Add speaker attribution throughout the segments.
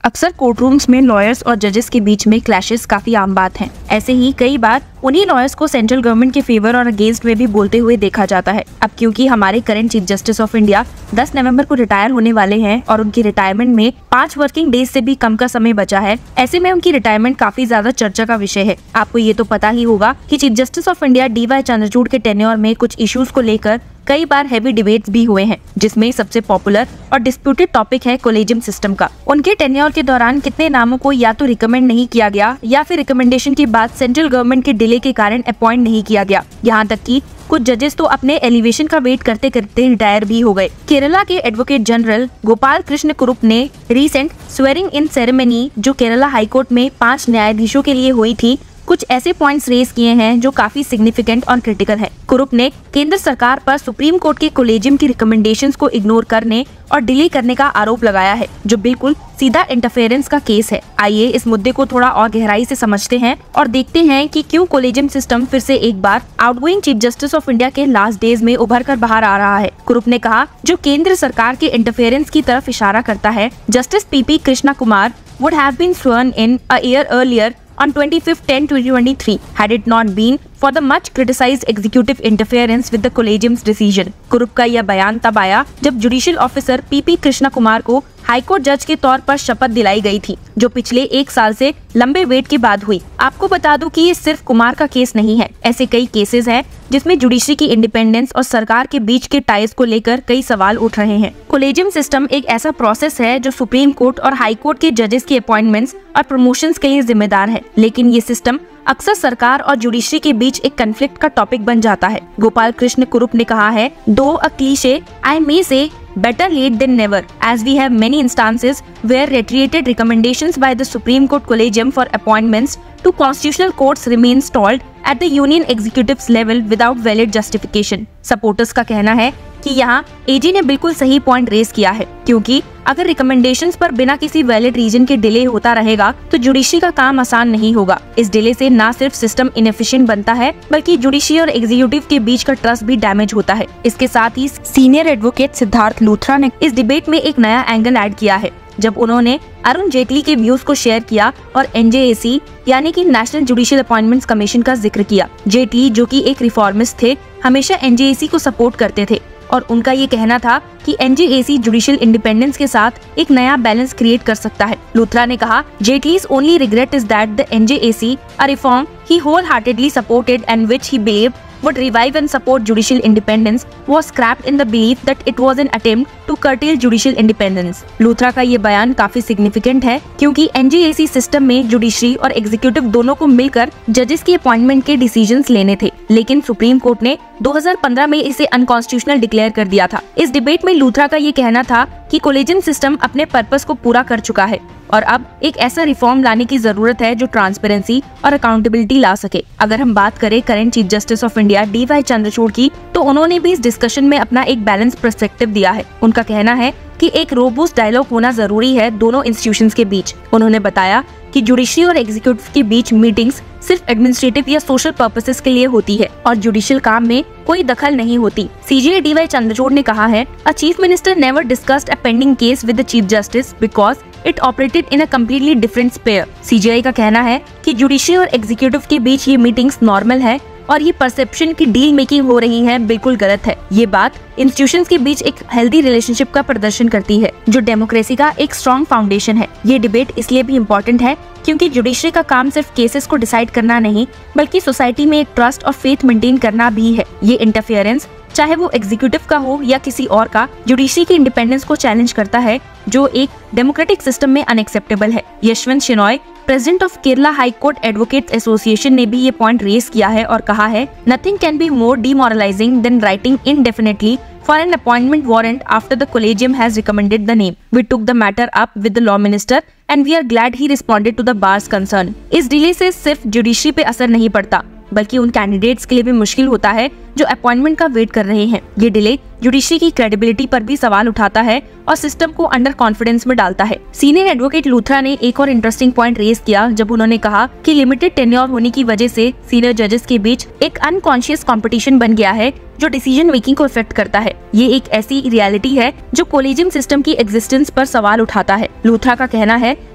Speaker 1: अक्सर court rooms में lawyers और जजेस के बीच में क्लैशेस काफी आम बात हैं। ऐसे ही कई बार उन्हीं लॉयर्स को सेंट्रल गवर्नमेंट के फेवर और अगेंस्ट में भी बोलते हुए देखा जाता है। अब क्योंकि हमारे current chief justice of India 10 नवंबर को रिटायर होने वाले हैं और उनकी रिटायरमेंट में 5 वर्किंग डेज से भी कम का समय बचा है, ऐसे में उनकी रिटायरमेंट काफी ज्यादा चर्चा का विषय है। आपको ये तो पता ही होगा कि chief justice of India DY Chandrachud के टेन्योर में कुछ इश्यूज को लेकर कई बार हैवी डिबेट्स भी हुए हैं, जिसमें सबसे पॉपुलर और डिस्प्यूटेड टॉपिक है कोलेजियम सिस्टम का। उनके टेन्योर के दौरान कितने नामों को या तो रिकमेंड नहीं किया गया या फिर रिकमेंडेशन के बाद सेंट्रल गवर्नमेंट के डिले के कारण अपॉइंट नहीं किया गया। यहाँ तक कि कुछ जजेस तो अपने एलिवेशन का वेट करते करते रिटायर भी हो गए। केरला के एडवोकेट जनरल गोपाल कृष्ण कुरुप ने रिसेंट स्वेरिंग इन सेरेमनी जो केरला हाईकोर्ट में 5 न्यायाधीशों के लिए हुई थी, कुछ ऐसे पॉइंट्स रेज किए हैं जो काफी सिग्निफिकेंट और क्रिटिकल है। कुरुप ने केंद्र सरकार पर सुप्रीम कोर्ट के कोलेजियम की रिकमेंडेशंस को इग्नोर करने और डिले करने का आरोप लगाया है, जो बिल्कुल सीधा इंटरफेरेंस का केस है। आइए इस मुद्दे को थोड़ा और गहराई से समझते हैं और देखते हैं कि क्यों कोलेजियम सिस्टम फिर से एक बार outgoing chief justice of India के लास्ट डेज में उभर कर बाहर आ रहा है। कुरुप ने कहा, जो केंद्र सरकार के इंटरफेरेंस की तरफ इशारा करता है। Justice PP Krishna Kumar would have been sworn in a year earlier on 25/10/2023 had it not been for the much criticized executive interference with the collegium's decision। Kurup का यह बयान तब आया जब judicial officer PP Krishna Kumar को हाईकोर्ट जज के तौर पर शपथ दिलाई गई थी, जो पिछले 1 साल से लंबे वेट के बाद हुई। आपको बता दूं कि ये सिर्फ कुमार का केस नहीं है, ऐसे कई केसेस हैं जिसमें जुडिशरी की इंडिपेंडेंस और सरकार के बीच के टाइज को लेकर कई सवाल उठ रहे हैं। कोलेजियम सिस्टम एक ऐसा प्रोसेस है जो सुप्रीम कोर्ट और हाई कोर्ट के जजेस के अपॉइंटमेंट्स और प्रमोशंस के लिए जिम्मेदार है, लेकिन ये सिस्टम अक्सर सरकार और जुडिशरी के बीच एक कन्फ्लिक्ट का टॉपिक बन जाता है। गोपाल कृष्ण कुरुप ने कहा है, दो अ क्लीशे आई मे से better late than never, as we have many instances where reiterated recommendations by the Supreme Court Collegium for appointments to constitutional courts remain stalled at the union executives level without valid justification। Supporters का कहना है कि यहाँ AG ने बिल्कुल सही point raise किया है, क्योंकि अगर रिकमेंडेशंस पर बिना किसी वैलिड रीजन के डिले होता रहेगा तो जुडिशरी का काम आसान नहीं होगा। इस डिले से न सिर्फ सिस्टम इनएफिशिएंट बनता है, बल्कि जुडिशरी और एग्जीक्यूटिव के बीच का ट्रस्ट भी डैमेज होता है। इसके साथ ही सीनियर एडवोकेट सिद्धार्थ लूथरा ने इस डिबेट में एक नया एंगल ऐड किया है, जब उन्होंने अरुण जेटली के व्यूज को शेयर किया और NJAC यानी कि नेशनल जुडिशियल अपॉइंटमेंट्स कमीशन का जिक्र किया। जेटली, जो कि एक रिफॉर्मिस्ट थे, हमेशा NJAC को सपोर्ट करते थे और उनका ये कहना था कि NJAC जुडिशियल इंडिपेंडेंस के साथ एक नया बैलेंस क्रिएट कर सकता है। लूथरा ने कहा, जेटली's only regret is that the NJAC, a reform he wholeheartedly supported and which he believed would revive and support judicial independence, was scrapped in the belief that it was an attempt to curtail judicial independence। Luthra का ये बयान काफी significant है, क्योंकि NJAC system में judiciary और executive दोनों को मिलकर जजेस की अपॉइंटमेंट के डिसीजंस लेने थे, लेकिन सुप्रीम कोर्ट ने 2015 में इसे अनकॉन्स्टिट्यूशनल डिक्लेयर कर दिया था। इस डिबेट में लूथरा का ये कहना था कि कोलेजियम सिस्टम अपने पर्पस को पूरा कर चुका है और अब एक ऐसा रिफॉर्म लाने की जरूरत है जो ट्रांसपेरेंसी और अकाउंटेबिलिटी ला सके। अगर हम बात करें current chief justice of India DY Chandrachud की, तो उन्होंने भी इस डिस्कशन में अपना एक बैलेंस पर्सपेक्टिव दिया है। उनका कहना है कि एक रोबस्ट डायलॉग होना जरूरी है दोनों इंस्टीट्यूशंस के बीच। उन्होंने बताया कि जुडिशरी और एग्जीक्यूटिव के बीच मीटिंग्स सिर्फ एडमिनिस्ट्रेटिव या सोशल पर्पसेस के लिए होती है और जुडिशियल काम में कोई दखल नहीं होती। CJA DY चंद्रचूड़ ने कहा है, a chief minister never discussed a pending case with the chief justice because it operated in a completely different sphere. CJI का कहना है कि जुडिशरी और एग्जीक्यूटिव के बीच ये मीटिंग्स नॉर्मल है और ये परसेप्शन की डील मेकिंग हो रही है बिल्कुल गलत है। ये बात इंस्टीट्यूशंस के बीच एक हेल्दी रिलेशनशिप का प्रदर्शन करती है, जो डेमोक्रेसी का एक स्ट्रॉन्ग फाउंडेशन है। ये डिबेट इसलिए भी इम्पोर्टेंट है क्योंकि जुडिशरी का काम सिर्फ केसेस को डिसाइड करना नहीं, बल्कि सोसाइटी में एक ट्रस्ट और फेथ मेंटेन करना भी है। ये इंटरफेरेंस, चाहे वो एग्जीक्यूटिव का हो या किसी और का, जुडिशरी की इंडिपेंडेंस को चैलेंज करता है, जो एक डेमोक्रेटिक सिस्टम में अनएक्सेप्टेबल है। Yashwant Shenoy, president of Kerala high court advocates association, ने भी ये पॉइंट रेज किया है और कहा है, nothing can be more demoralising than writing indefinitely for an appointment warrant after the collegium has recommended the name। We took the matter up with the law minister and we are glad he responded to the bar's concern। इस delay से सिर्फ judiciary पे असर नहीं पड़ता, बल्कि उन candidates के लिए भी मुश्किल होता है जो अपॉइंटमेंट का वेट कर रहे हैं। ये डिले जुडिशरी की क्रेडिबिलिटी पर भी सवाल उठाता है और सिस्टम को अंडर कॉन्फिडेंस में डालता है। सीनियर एडवोकेट लूथरा ने एक और इंटरेस्टिंग पॉइंट रेज किया, जब उन्होंने कहा कि लिमिटेड टेन्योर होने की वजह से सीनियर जजेस के बीच एक अनकॉन्शियस कंपटीशन बन गया है जो डिसीजन मेकिंग को इफेक्ट करता है। ये एक ऐसी रियलिटी है जो कोलेजियम सिस्टम की एग्जिस्टेंस पर सवाल उठाता है। लूथरा का कहना है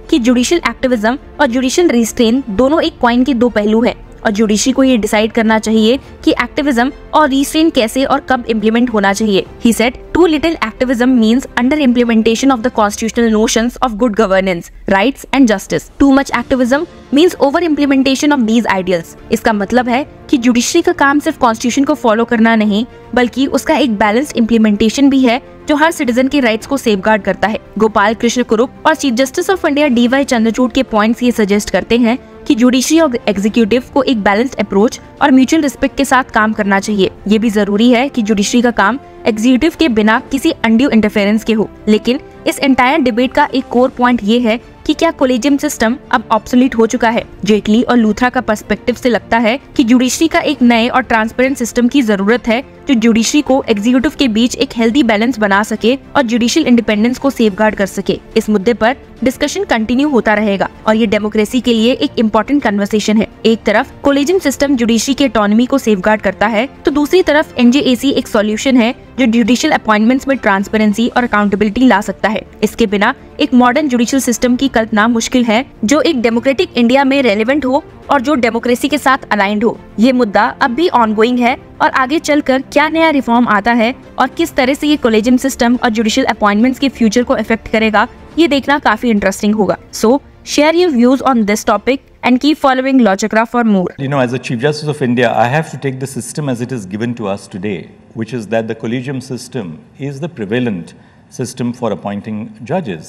Speaker 1: कि जुडिशियल एक्टिविज्म और जुडिशियल रिस्ट्रेन दोनों एक कॉइन के दो पहलू हैं और जुडिशरी को ये डिसाइड करना चाहिए कि एक्टिविज्म और रिस्ट्रेन कैसे और कब इम्प्लीमेंट होना चाहिए। He said, too little activism means under implementation of the constitutional notions of good governance, rights and justice. Too much activism means over implementation of these ideals. इसका मतलब है कि जुडिशरी का काम सिर्फ कॉन्स्टिट्यूशन को फॉलो करना नहीं बल्कि उसका एक बैलेंस्ड इम्प्लीमेंटेशन भी है जो हर सिटीजन के राइट्स को सेफगार्ड करता है। गोपाल कृष्ण कुरुप और chief justice of India DY Chandrachud के पॉइंट्स ये सजेस्ट करते हैं कि जुडिशरी और एग्जीक्यूटिव को एक बैलेंस्ड अप्रोच और म्यूचुअल रिस्पेक्ट के साथ काम करना चाहिए। ये भी जरूरी है कि जुडिशरी का काम एग्जीक्यूटिव के बिना किसी अनड्यू इंटरफेरेंस के हो। लेकिन इस एंटायर डिबेट का एक कोर पॉइंट ये है कि क्या कोलेजियम सिस्टम अब ऑब्सोलीट हो चुका है। जेटली और लूथरा का पर्सपेक्टिव से लगता है कि जुडिशरी का एक नए और ट्रांसपेरेंट सिस्टम की जरूरत है जो जुडिशरी को एग्जीक्यूटिव के बीच एक हेल्दी बैलेंस बना सके और जुडिशियल इंडिपेंडेंस को सेफगार्ड कर सके। इस मुद्दे पर डिस्कशन कंटिन्यू होता रहेगा और ये डेमोक्रेसी के लिए एक इम्पोर्टेंट कन्वर्सेशन है। एक तरफ कोलेजियम सिस्टम जुडिशरी के ऑटोनॉमी को सेफगार्ड करता है तो दूसरी तरफ NJAC एक सॉल्यूशन है जो जुडिशियल अपॉइंटमेंट्स में ट्रांसपेरेंसी और अकाउंटेबिलिटी ला सकता है। इसके बिना एक मॉडर्न जुडिशियल सिस्टम की कल्पना मुश्किल है जो एक डेमोक्रेटिक इंडिया में रेलेवेंट हो और जो डेमोक्रेसी के साथ अलाइंड हो। ये मुद्दा अब भी ऑनगोइंग है और आगे चलकर क्या नया रिफॉर्म आता है और किस तरह से ये कोलेजियम सिस्टम और जुडिशियल अपॉइंटमेंट्स के फ्यूचर को इफेक्ट करेगा, ये देखना काफी इंटरेस्टिंग होगा। सो share your views on this topic and keep following Logigra for more.
Speaker 2: You know, as the Chief Justice of India, I have to take the system as it is given to us today, which is that the collegium system is the prevalent system for appointing judges.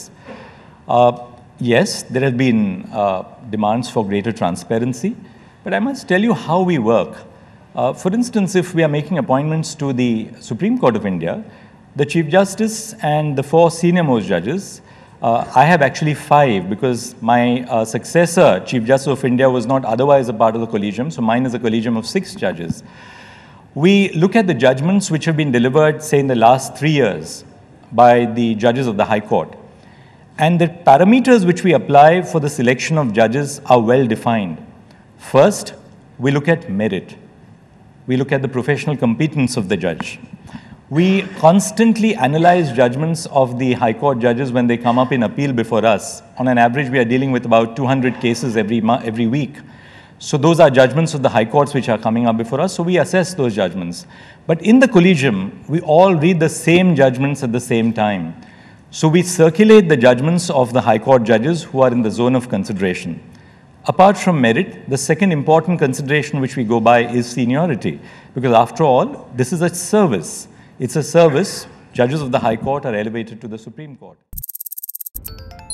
Speaker 2: Yes, there have been demands for greater transparency, but I must tell you how we work. For instance, if we are making appointments to the Supreme Court of India, the Chief Justice and the 4 senior most judges, I have actually 5 because my successor, Chief Justice of India, was not otherwise a part of the collegium, so mine is a collegium of 6 judges. We look at the judgments which have been delivered, say, in the last 3 years by the judges of the High Court. And the parameters which we apply for the selection of judges are well defined. First, we look at merit. We look at the professional competence of the judge. We constantly analyze judgments of the High Court judges when they come up in appeal before us. On an average, we are dealing with about 200 cases every week. So those are judgments of the High Courts which are coming up before us, so we assess those judgments. But in the collegium, we all read the same judgments at the same time. So we circulate the judgments of the High Court judges who are in the zone of consideration. Apart from merit, the second important consideration which we go by is seniority, because after all, this is a service. It's a service. Judges of the High Court are elevated to the Supreme Court.